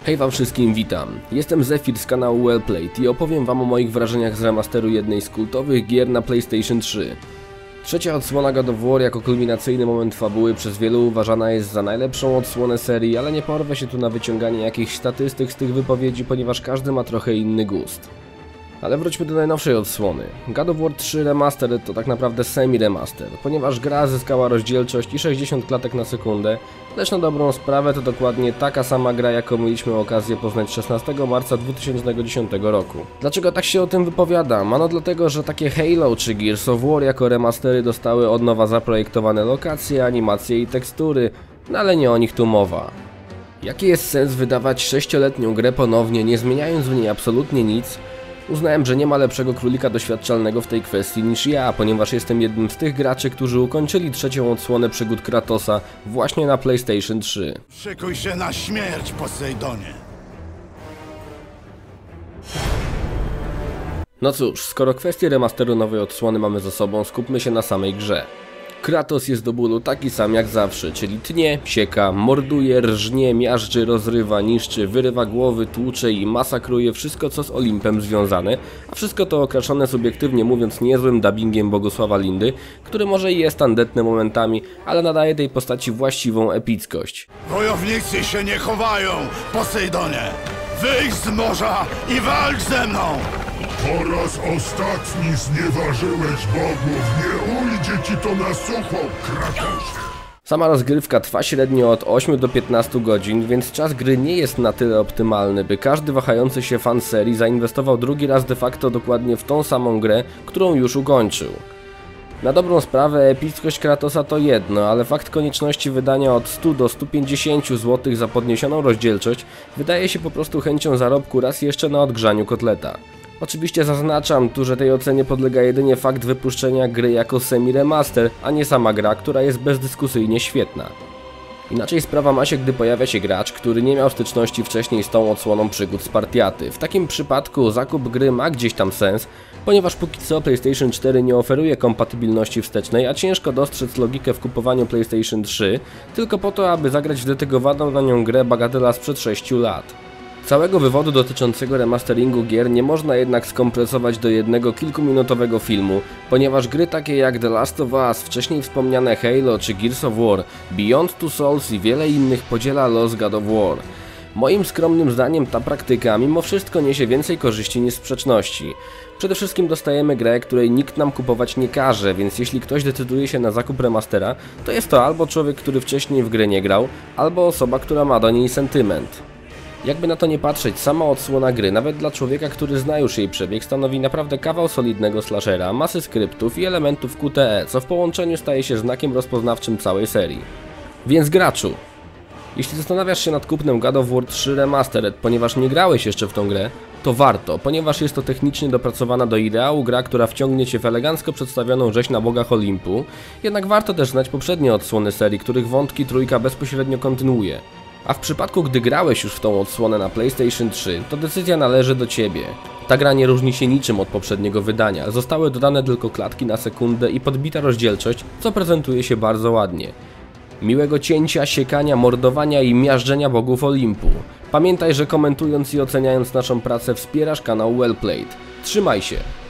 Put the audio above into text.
Hej wam wszystkim, witam. Jestem Zephyr z kanału Wellplayed i opowiem wam o moich wrażeniach z remasteru jednej z kultowych gier na PlayStation 3. Trzecia odsłona God of War jako kulminacyjny moment fabuły przez wielu uważana jest za najlepszą odsłonę serii, ale nie porwę się tu na wyciąganie jakichś statystyk z tych wypowiedzi, ponieważ każdy ma trochę inny gust. Ale wróćmy do najnowszej odsłony. God of War 3 Remastered to tak naprawdę semi-remaster, ponieważ gra zyskała rozdzielczość i 60 klatek na sekundę, lecz na dobrą sprawę to dokładnie taka sama gra, jaką mieliśmy okazję poznać 16 marca 2010 roku. Dlaczego tak się o tym wypowiadam? Ano dlatego, że takie Halo czy Gears of War jako remastery dostały od nowa zaprojektowane lokacje, animacje i tekstury, no ale nie o nich tu mowa. Jaki jest sens wydawać 6-letnią grę ponownie, nie zmieniając w niej absolutnie nic? Uznałem, że nie ma lepszego królika doświadczalnego w tej kwestii niż ja, ponieważ jestem jednym z tych graczy, którzy ukończyli trzecią odsłonę przygód Kratosa właśnie na PlayStation 3. Szykuj się na śmierć, Posejdonie! No cóż, skoro kwestię remasteru nowej odsłony mamy za sobą, skupmy się na samej grze. Kratos jest do bólu taki sam jak zawsze, czyli tnie, sieka, morduje, rżnie, miażdży, rozrywa, niszczy, wyrywa głowy, tłucze i masakruje wszystko co z Olimpem związane, a wszystko to okraszone subiektywnie mówiąc niezłym dubbingiem Bogusława Lindy, który może i jest tandetny momentami, ale nadaje tej postaci właściwą epickość. Wojownicy się nie chowają, Posejdonie! Wyjdź z morza i walcz ze mną! Po raz ostatni znieważyłeś bogów, nie ujdzie ci to na sucho, Kratosie! Sama rozgrywka trwa średnio od 8 do 15 godzin, więc czas gry nie jest na tyle optymalny, by każdy wahający się fan serii zainwestował drugi raz de facto dokładnie w tą samą grę, którą już ukończył. Na dobrą sprawę epickość Kratosa to jedno, ale fakt konieczności wydania od 100 do 150 zł za podniesioną rozdzielczość wydaje się po prostu chęcią zarobku raz jeszcze na odgrzaniu kotleta. Oczywiście zaznaczam tu, że tej ocenie podlega jedynie fakt wypuszczenia gry jako semi-remaster, a nie sama gra, która jest bezdyskusyjnie świetna. Inaczej sprawa ma się, gdy pojawia się gracz, który nie miał styczności wcześniej z tą odsłoną przygód Spartiaty. W takim przypadku zakup gry ma gdzieś tam sens, ponieważ póki co PlayStation 4 nie oferuje kompatybilności wstecznej, a ciężko dostrzec logikę w kupowaniu PlayStation 3 tylko po to, aby zagrać w dedykowaną na nią grę bagatela sprzed 6 lat. Całego wywodu dotyczącego remasteringu gier nie można jednak skompresować do jednego kilkuminutowego filmu, ponieważ gry takie jak The Last of Us, wcześniej wspomniane Halo czy Gears of War, Beyond Two Souls i wiele innych podziela los God of War. Moim skromnym zdaniem ta praktyka mimo wszystko niesie więcej korzyści niż sprzeczności. Przede wszystkim dostajemy grę, której nikt nam kupować nie każe, więc jeśli ktoś decyduje się na zakup remastera, to jest to albo człowiek, który wcześniej w grę nie grał, albo osoba, która ma do niej sentyment. Jakby na to nie patrzeć, sama odsłona gry, nawet dla człowieka, który zna już jej przebieg, stanowi naprawdę kawał solidnego slashera, masy skryptów i elementów QTE, co w połączeniu staje się znakiem rozpoznawczym całej serii. Więc graczu, jeśli zastanawiasz się nad kupnem God of War 3 Remastered, ponieważ nie grałeś jeszcze w tą grę, to warto, ponieważ jest to technicznie dopracowana do ideału gra, która wciągnie cię w elegancko przedstawioną rzeź na bogach Olimpu, jednak warto też znać poprzednie odsłony serii, których wątki trójka bezpośrednio kontynuuje. A w przypadku, gdy grałeś już w tą odsłonę na PlayStation 3, to decyzja należy do ciebie. Ta gra nie różni się niczym od poprzedniego wydania, zostały dodane tylko klatki na sekundę i podbita rozdzielczość, co prezentuje się bardzo ładnie. Miłego cięcia, siekania, mordowania i miażdżenia bogów Olimpu. Pamiętaj, że komentując i oceniając naszą pracę wspierasz kanał Wellplayed. Trzymaj się!